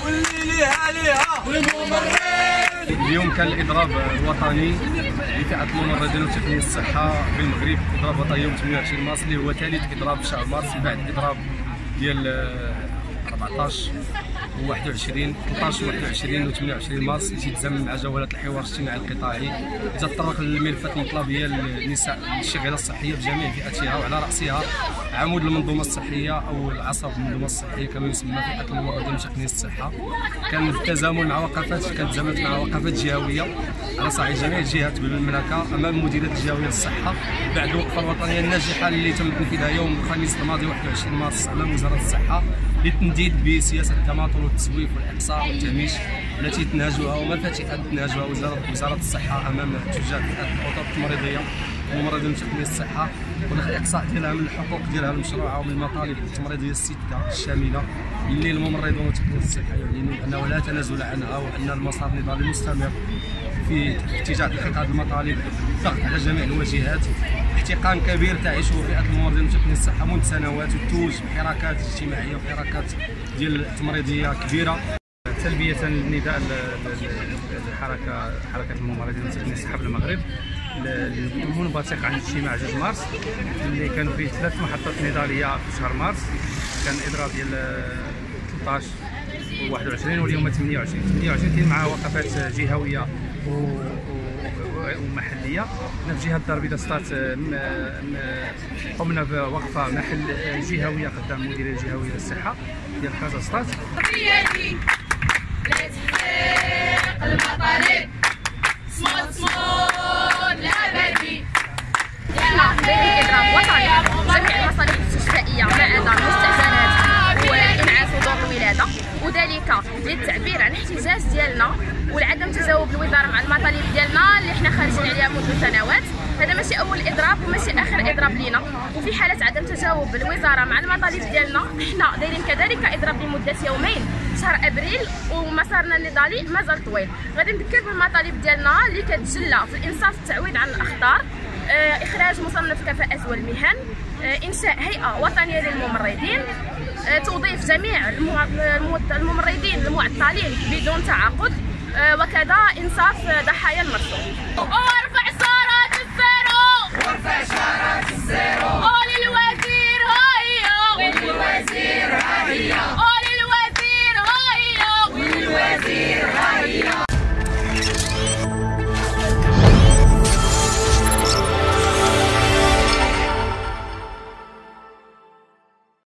اليوم كان الاضراب الوطني لفئه الممرضين وتقنيين الصحه بالمغرب، اضراب وطني يوم 28 مارس اللي هو ثالث اضراب في شهر مارس بعد الاضراب ديال 14 و21 و 28 مارس اللي تيتزامن مع جولات الحوار الاجتماعي القطاعي اللي تطرق للملفات المطلبيه للنساء الشغاله الصحيه بجميع فئاتها وعلى راسها عمود المنظومه الصحيه او العصب المنظومه الصحيه كما يسمى فئه الممرضين وتقنيين الصحه. كان بالتزامن مع وقفات تزامنت مع وقفات جهويه على صعيد جميع الجهات بالمملكه امام المديريات الجهويه للصحه بعد الوقفه الوطنيه الناجحه اللي تم تنفيذها يوم الخميس الماضي 21 مارس امام وزاره الصحه للتنديد بسياسه التماطل والتسويف والاحصاء والتهميش التي تنهجها ومفاتيح تنهجها وزاره الصحه امام تجاه فئات الاطر التمريضيه والممرضين وتقنيين الصحه والاقصاء ديالها من الحقوق ديالها المشروعه ومن المطالب التمريضيه السته الشامله اللي الممرضون وتقنيين الصحه يعلنون انه لا تنازل عنها وان المسار النضالي مستمر في اتجاه تحقيق هذه المطالب، الضغط على جميع الواجهات، احتقان كبير تعيشه فئه الممرضين وتقنيين الصحه منذ سنوات وتوج بحراكات اجتماعيه وحراكات ديال التمريضيه كبيره. تلبيه للنداء حركه الممرضين وتقنيين الصحه بالمغرب المنبثق عن اجتماع 2 مارس اللي كانوا فيه 3 محطات نضاليه في شهر مارس. كان الاضراب ديال 13 و21 واليوم 28 كاين معها وقفات جهويه ومحليه. في جهه الدار البيضاء سطات قمنا بوقفه محل جهويه قدام المديريه الجهويه للصحه ديال كازا سطات. المطالب صمود لا بردي دايرين اضراب وطني جميع المصالح الاستشفائيه ما عدا المستأذنات وانعاش ودور الولاده، وذلك للتعبير عن الاحتجاج ديالنا ولعدم تجاوب الوزاره مع المطالب ديالنا اللي حنا خارجين عليها منذ سنوات. هذا ماشي اول اضراب وماشي اخر اضراب لينا، وفي حاله عدم تجاوب الوزاره مع المطالب ديالنا حنا دايرين كذلك اضراب لمده يومين شهر ابريل ومسارنا النضالي مازال طويل. غادي نذكر بالمطالب ديالنا اللي كتجلى في الانصاف التعويض عن الاخطار، اخراج مصنف كفاءات والمهن، انشاء هيئه وطنيه للممرضين، توظيف جميع الممرضين المعطلين بدون تعاقد، وكذا انصاف ضحايا المرسوم. وارفع شارات الزيرو وارفع شارات الزيرو وللوزير هيا